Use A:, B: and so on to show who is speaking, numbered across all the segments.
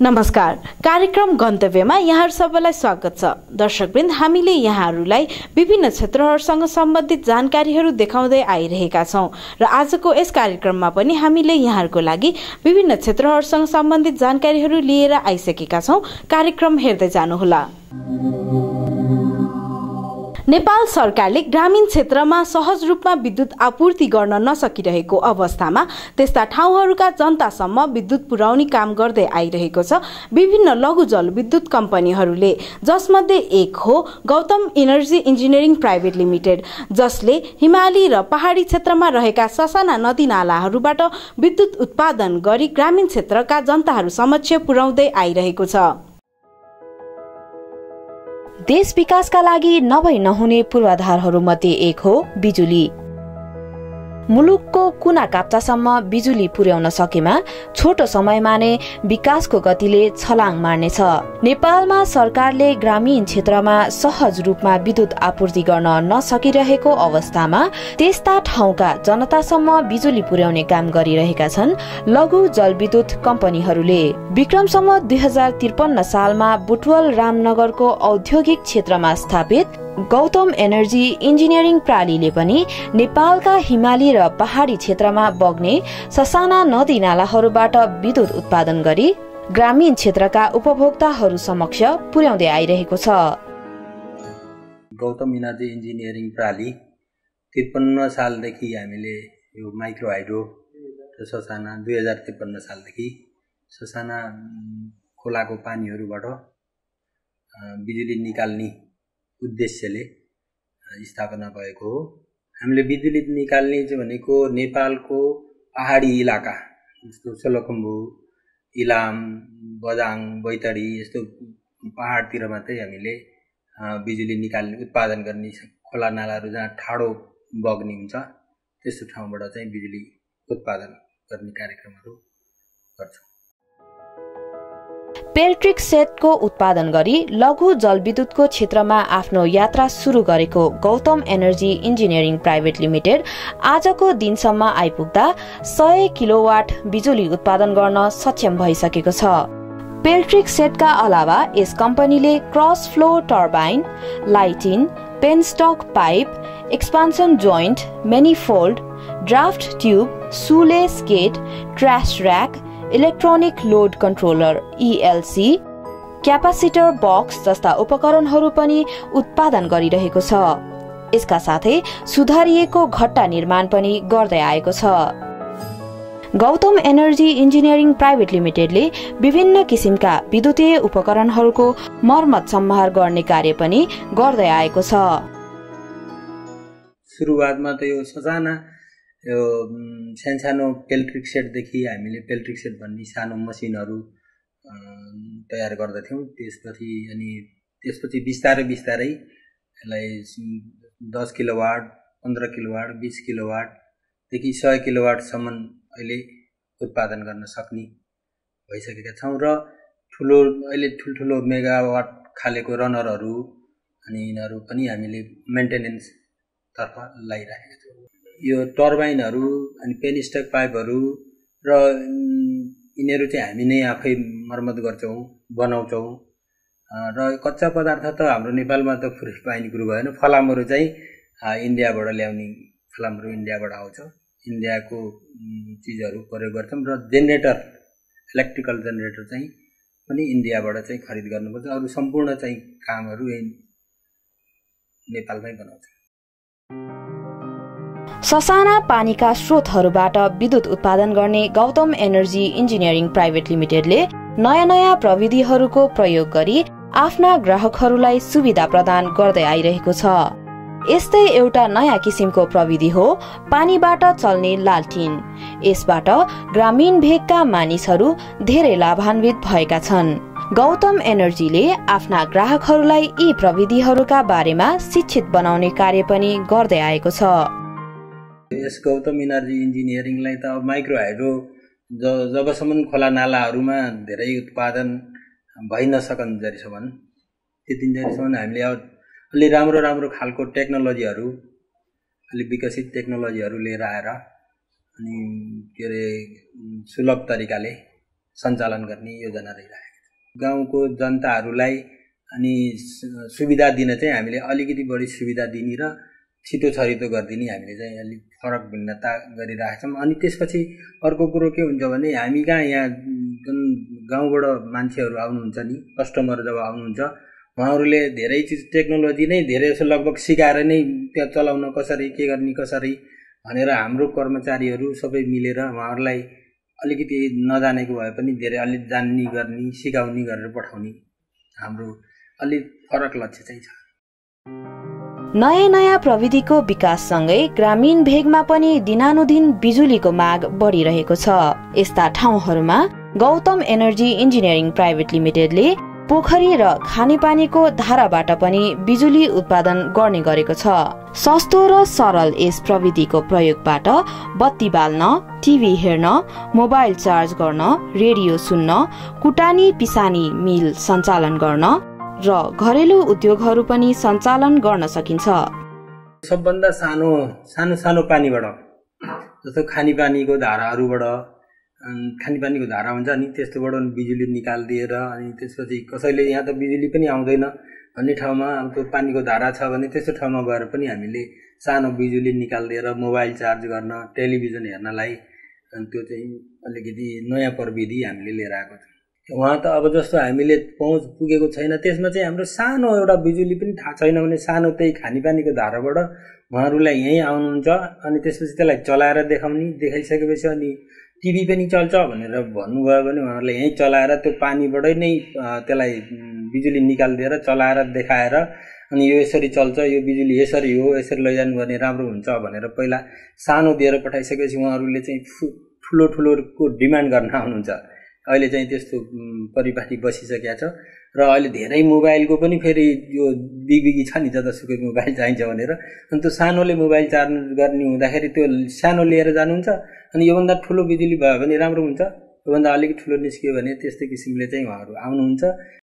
A: नमस्कार। कार्यक्रम गन्तव्यमा यहाँहरु सबैलाई स्वागत छ। दर्शकवृन्द, हामीले यहाँहरुलाई विभिन्न क्षेत्रहरुसँग सम्बन्धित जानकारीहरु देखाउँदै आइरहेका छौं र आजको यस कार्यक्रममा पनि हामीले यहाँहरुको लागि विभिन्न क्षेत्रहरुसँग सम्बन्धित जानकारीहरु लिएर आइसकेका छौं। कार्यक्रम हेर्दै जानुहोला। नेपाल सरकारले ग्रामीण क्षेत्रमा सहज रूपमा विद्युत आपूर्ति गर्न नसकिरहेको अवस्थामा त्यस्ता ठाउँहरूका जनतासम्म विद्युत पुर्याउने काम गर्दै आइरहेको छ विभिन्न लघु जलविद्युत कम्पनीहरूले, जसमध्ये एक हो Gautam Energy Engineering Private Limited, जसले हिमाली र पहाडी क्षेत्रमा रहेका ससाना नदीनालाहरूबाट विद्युत उत्पादन गरी ग्रामीण क्षेत्रका जनताहरू समक्ष पुर्याउँदै आइरहेको छ।
B: देश विकासका लागि नभई नहुने पूर्वाधारहरूमध्ये एक हो बिजुली। मुलुकको कुना काप्चासम्म बिजुली पुर्याउन सकेमा छोटो समयमा नै विकासको गतिले छलाङ मार्नेछ। नेपालमा सरकारले ग्रामीण क्षेत्रमा सहज रूपमा विद्युत आपूर्ति गर्न नसकिरहेको अवस्थामा त्यस्ता ठाउँका जनतासम्म बिजुली पुर्याउने काम गरिरहेका छन् लघु जलविद्युत कम्पनीहरूले। विक्रम सम्वत 2053 सालमा बुटवल रामनगरको औद्योगिक क्षेत्रमा स्थापित गौतम एनर्जी इन्जिनियरिङ प्रालीले पनि नेपालका हिमाली र पहाडी क्षेत्रमा बग्ने ससाना नदी नालाहरूबाट विद्युत उत्पादन गरी ग्रामीण क्षेत्रका उपभोक्ताहरू समक्ष पुर्याउँदै आइरहेको छ।
C: गौतम इनर्जी इन्जिनियरिङ प्राली 53 सालदेखि हामीले यो माइक्रो हाइड्रो र ससाना 2053 सालदेखि ससाना खोलाको पानीहरूबाट बिजुली निकाल्ने उद्देश्यले स्थापना भएको हो। हामीले बिजुली निकाल्ने चाहिँ भनेको नेपालको पहाडी इलाका जस्तो सोलुखुम्बु, इलाम, बझाङ, बैतडी यस्तो पहाडतिर मात्रै हामीले बिजुली निकाल्ने उत्पादन गर्ने खोला नालाहरू जहाँ ठाडो बग्ने हुन्छ त्यस्तो ठाउँबाट चाहिँ बिजुली उत्पादन गर्ने कार्यक्रमहरू गर्छौँ।
B: पेल्ट्रिक सेटको उत्पादन गरी लघु जलविद्युतको क्षेत्रमा आफ्नो यात्रा सुरु गरेको Gautam Energy Engineering Private Limited आजको दिनसम्म आइपुग्दा 100 किलोवाट बिजुली उत्पादन गर्न सक्षम भइसकेको छ। पेल्ट्रिक सेटका अलावा यस कम्पनीले cross flow turbine, lighting, penstock pipe, expansion joint, manifold, draft tube, sluice gate, trash rack, electronic load controller ELC, capacitor box जस्ता उपकरणहरू पनि उत्पादन गरिरहेको छ। यसका साथै सुधारिएको घट्टा निर्माण पनि गर्दै आएको छ। गौतम एनर्जी इन्जिनियरिङ प्राइभेट लिमिटेडले विभिन्न किसिमका विद्युतीय उपकरणहरूको मर्मत सम्हार गर्ने कार्य पनि गर्दै आएको छ।
C: सुरुवातमा त यो ससाना यो सानो पेल्ट्रिक सेटदेखि हामीले पेल्ट्रिक सेट भन्ने सानो मसिनहरू तयार गर्दथ्यौँ। त्यसपछि बिस्तारै यसलाई 10 किलोवाट, 15 किलोवाट, 20 किलोवाटदेखि 100 किलोवाटसम्म अहिले उत्पादन गर्न सक्ने भइसकेका छौँ र अहिले ठुल्ठुलो मेगावाट खालेको रनरहरू अनि यिनीहरू पनि हामीले मेन्टेनेन्सतर्फ लगाइरहेका छौँ। यो टर्बाइनहरू अनि पेनस्टक पाइपहरू र यिनीहरू चाहिँ हामी नै आफै मर्मत गर्छौँ, बनाउँछौँ र कच्चा पदार्थ त हाम्रो नेपालमा त पुरै पाइने कुरो भएन। फलामहरू चाहिँ इन्डियाबाट ल्याउने, फलामहरू इन्डियाबाट आउँछ। इन्डियाको चिजहरू प्रयोग गर्छौँ र जेनेरेटर, इलेक्ट्रिकल जेनेरेटर चाहिँ पनि इन्डियाबाट चाहिँ खरिद गर्नुपर्छ। अरू सम्पूर्ण चाहिँ कामहरू यही नेपालमै बनाउँछ।
B: ससाना पानीका स्रोतहरूबाट विद्युत उत्पादन गर्ने गौतम एनर्जी इन्जिनियरिङ प्राइभेट लिमिटेडले नयाँ प्रविधिहरूको प्रयोग गरी आफ्ना ग्राहकहरूलाई सुविधा प्रदान गर्दै आइरहेको छ। यस्तै एउटा नयाँ किसिमको प्रविधि हो पानीबाट चल्ने लालटिन। यसबाट ग्रामीण भेगका मानिसहरू धेरै लाभान्वित भएका छन्। गौतम एनर्जीले आफ्ना ग्राहकहरूलाई यी प्रविधिहरूका बारेमा शिक्षित बनाउने कार्य पनि गर्दै आएको छ।
C: यस गौतम इनर्जी इन्जिनियरिङलाई त अब माइक्रो हाइड्रो जबसम्म खोला नालाहरूमा धेरै उत्पादन भइ नसकन्जेलसम्म त्यतिन्जेलसम्म हामीले अलि राम्रो खालको टेक्नोलोजीहरू, अलि विकसित टेक्नोलोजीहरू लिएर आएर अनि सुलभ तरिकाले सञ्चालन गर्ने योजना रहिरहेको छ। गाउँको जनताहरूलाई अनि सुविधा दिन चाहिँ हामीले अलिकति बढी सुविधा दिने र छिटो छरितो गरिदिने हामीले चाहिँ अलिक फरक भिन्नता गरिरहेका छौँ। अनि त्यसपछि अर्को कुरो के हुन्छ भने हामी कहाँ यहाँ जुन गाउँबाट मान्छेहरू आउनुहुन्छ नि, कस्टमर जब आउनुहुन्छ उहाँहरूले धेरै चिज टेक्नोलोजी नै धेरै जसो लगभग सिकाएर नै त्यहाँ चलाउन कसरी के गर्ने कसरी भनेर हाम्रो कर्मचारीहरू सबै मिलेर उहाँहरूलाई अलिकति नजानेको भए पनि धेरै अलिक जान्ने गर्ने सिकाउने गरेर पठाउने हाम्रो अलिक फरक लक्ष्य चाहिँ छ।
B: नयाँ प्रविधिको विकाससँगै ग्रामीण भेगमा पनि दिनानुदिन बिजुलीको माग बढिरहेको छ। यस्ता ठाउँहरूमा गौतम एनर्जी इन्जिनियरिङ प्राइभेट लिमिटेडले पोखरी र खानेपानीको धाराबाट पनि बिजुली उत्पादन गर्ने गरेको छ। सस्तो र सरल यस प्रविधिको प्रयोगबाट बत्ती बाल्न, टिभी हेर्न, मोबाइल चार्ज गर्न, रेडियो सुन्न, कुटानी पिसानी मिल सञ्चालन गर्न र घरेलु उद्योगहरू पनि सञ्चालन गर्न सकिन्छ।
C: सबभन्दा सानो पानीबाट जस्तो खानेपानीको धाराहरूबाट खानेपानीको धारा हुन्छ नि त्यस्तोबाट बिजुली निकालिदिएर अनि त्यसपछि कसैले यहाँ त बिजुली पनि आउँदैन भन्ने ठाउँमा अब त्यो पानीको धारा छ भने त्यस्तो ठाउँमा गएर पनि हामीले सानो बिजुली निकालिदिएर मोबाइल चार्ज गर्न, टेलिभिजन हेर्नलाई त्यो चाहिँ अलिकति नयाँ प्रविधि हामीले लिएर आएको छौँ। उहाँ त अब जस्तो हामीले पहुँच पुगेको छैन त्यसमा चाहिँ हाम्रो सानो एउटा बिजुली पनि थाहा छैन भने सानो त्यही खानेपानीको धाराबाट उहाँहरूलाई यहीँ आउनुहुन्छ अनि त्यसपछि त्यसलाई चलाएर देखाइसकेपछि अनि टिभी पनि चल्छ भनेर भन्नुभयो भने उहाँहरूले यहीँ चलाएर त्यो पानीबाटै नै त्यसलाई बिजुली निकालिदिएर चलाएर देखाएर अनि यो यसरी चल्छ, यो बिजुली यसरी हो, यसरी लैजानु भने राम्रो हुन्छ भनेर पहिला सानो दिएर पठाइसकेपछि उहाँहरूले चाहिँ ठुलोको डिमान्ड गर्न आउनुहुन्छ। अहिले चाहिँ त्यस्तो परिपाटी बसिसकेको छ र अहिले धेरै मोबाइलको पनि फेरि यो बिगबिगी छ नि जतासुकै मोबाइल चाहिन्छ भनेर अनि त्यो सानोले मोबाइल चार्ज गर्ने हुँदाखेरि त्यो सानो लिएर जानुहुन्छ अनि योभन्दा ठुलो बिजुली भयो भने राम्रो हुन्छ, योभन्दा अलिक ठुलो निस्कियो भने त्यस्तै किसिमले चाहिँ उहाँहरू आउनुहुन्छ।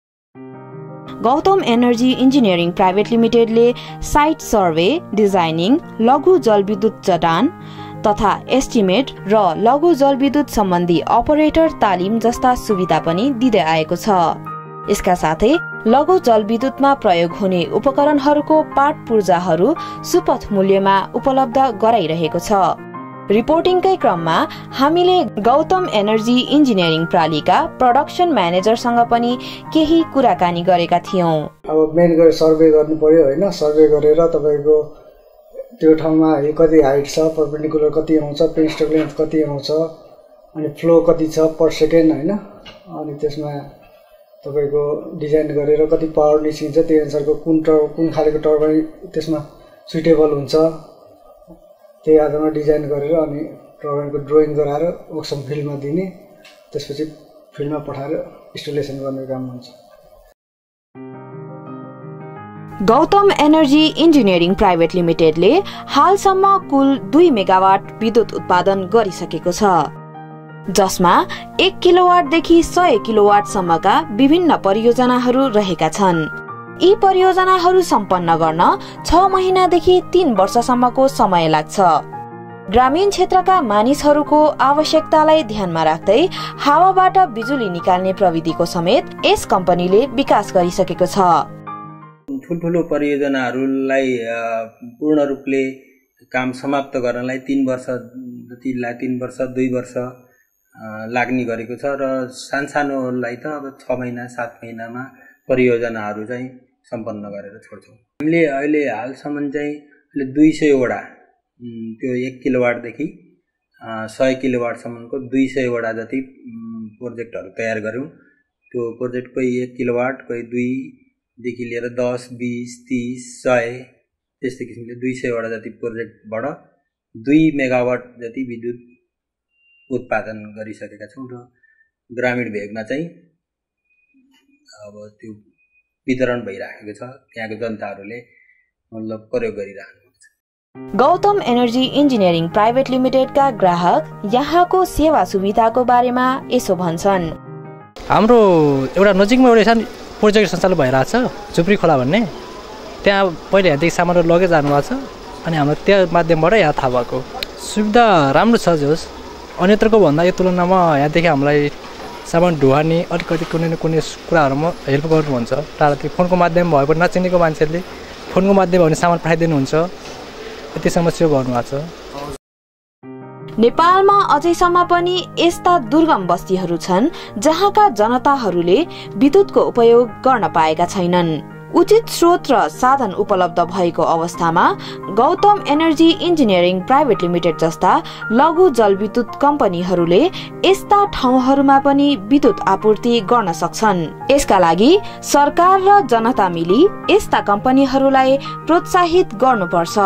B: गौतम एनर्जी इन्जिनियरिङ प्राइभेट लिमिटेडले साइट सर्वे, डिजाइनिङ, लघु जलविद्युत जडान तथा एस्टिमेट र लघु जलविद्युत सम्बन्धी अपरेटर तालिम जस्ता सुविधा पनि दिँदै आएको छ। यसका साथै लघु जलविद्युतमा प्रयोग हुने उपकरणहरूको पार्ट पूर्जाहरू सुपथ मूल्यमा उपलब्ध गराइरहेको छ। रिपोर्टिङकै क्रममा हामीले गौतम एनर्जी इन्जिनियरिङ प्रालीका प्रोडक्सन म्यानेजरसँग पनि केही कुराकानी गरेका थियौं।
D: अब मेन गरी सर्वे गर्नु पर्यो हैन, सर्वे गरेर तपाईको त्यो ठाउँमा कति हाइट छ, परपेन्डिकुलर कति आउँछ, प्रिन्सिपल लेन्थ कति आउँछ अनि फ्लो कति छ पर सेकेन्ड हैन, अनि त्यसमा तपाईको डिजाइन गरेर कति पावर निस्किन्छ त्यो अनुसारको कुन खालको टर्बाइन त्यसमा सुटेबल हुन्छ त्यही आधारमा डिजाइन गरेर अनि टर्बाइनको ड्रइङ गराएर वर्कसप फिल्डमा दिने, त्यसपछि फिल्डमा पठाएर इन्स्टलेसन गर्ने काम हुन्छ।
B: गौतम एनर्जी इन्जिनियरिङ प्राइभेट लिमिटेडले हालसम्म कुल 2 मेगावाट विद्युत उत्पादन गरिसकेको छ, जसमा 1 किलोवाटदेखि 100 किलोवाटसम्मका विभिन्न परियोजनाहरू रहेका छन्। यी परियोजनाहरू सम्पन्न गर्न 6 महिनादेखि 3 वर्षसम्मको समय लाग्छ। ग्रामीण क्षेत्रका मानिसहरूको आवश्यकतालाई ध्यानमा राख्दै हावाबाट बिजुली निकाल्ने प्रविधिको समेत यस कम्पनीले विकास गरिसकेको छ।
C: ठुल्ठुलो परियोजनाहरूलाई पूर्ण रूपले काम समाप्त गर्नलाई 3 वर्ष जतिलाई 3 वर्ष 2 वर्ष लाग्ने गरेको छ र सानसानोलाई त अब 6 महिना 7 महिनामा परियोजनाहरू चाहिँ सम्पन्न गरेर छोड्छौँ। हामीले अहिले हालसम्म चाहिँ 200 वटा त्यो 1 किलोवाटदेखि 100 किलोवाटसम्मको 200 वटा जति प्रोजेक्टहरू तयार गर्यौँ। त्यो प्रोजेक्ट कोही 1 किलोवाट, कोही 2 देखि लिएर 10, 20, 30, 100 त्यस्तै किसिमले 200 वटा जति प्रोजेक्टबाट 2 मेगावाट जति विद्युत उत्पादन गरिसकेका छौँ र ग्रामीण भेगमा चाहिँ अब त्यो वितरण भइराखेको छ, त्यहाँको जनताहरूले मतलब प्रयोग गरिराख्नुहुन्छ।
B: गौतम एनर्जी इन्जिनियरिङ प्राइभेट लिमिटेडका ग्राहक यहाँको सेवा सुविधाको बारेमा यसो भन्छन्।
E: हाम्रो एउटा नजिकमा एउटा सानो प्रोजेक्ट सञ्चालन भइरहेछ, झुप्री खोला भन्ने, त्यहाँ पहिले यहाँदेखि सामान लगेर जानुभएको छ अनि हाम्रो त्यो माध्यमबाट यहाँ थाहा भएको। सुविधा राम्रो छ, जोस् अन्यत्रको भन्दा यो तुलनामा यहाँदेखि हामीलाई सामान ढुवानी अलिकति कुनै न कुनै कुराहरूमा हेल्प गर्नुहुन्छ। टाढातिर फोनको माध्यम भयो भने नचिनेको मान्छेहरूले फोनको माध्यम भयो भने सामान पठाइदिनुहुन्छ। यति समस्या गर्नुभएको छ।
B: नेपालमा अझैसम्म पनि यस्ता दुर्गम बस्तीहरू छन् जहाँका जनताहरूले विद्युतको उपयोग गर्न पाएका छैनन्। उचित स्रोत र साधन उपलब्ध भएको अवस्थामा Gautam Energy Engineering Private Limited जस्ता लघु जलविद्युत कम्पनीहरूले यस्ता ठाउँहरूमा पनि विद्युत आपूर्ति गर्न सक्छन्। यसका लागि सरकार र जनता मिली यस्ता कम्पनीहरूलाई प्रोत्साहित गर्नुपर्छ।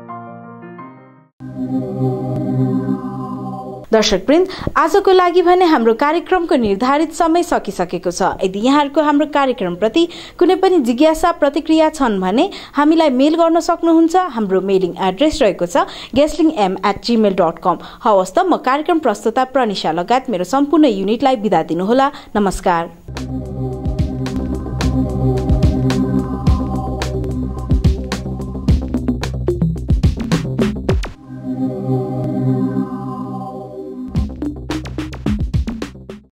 A: दर्शकवृन्द, आजको लागि भने हाम्रो कार्यक्रमको निर्धारित समय सकिसकेको छ। यदि यहाँहरूको हाम्रो कार्यक्रमप्रति कुनै पनि जिज्ञासा प्रतिक्रिया छन् भने हामीलाई मेल गर्न सक्नुहुन्छ। हाम्रो मेलिङ एड्रेस रहेको छ guestlingm@gmail.com। हवस् त, म कार्यक्रम प्रस्तुता प्रनिशा लगायत मेरो सम्पूर्ण युनिटलाई बिदा दिनुहोला। नमस्कार।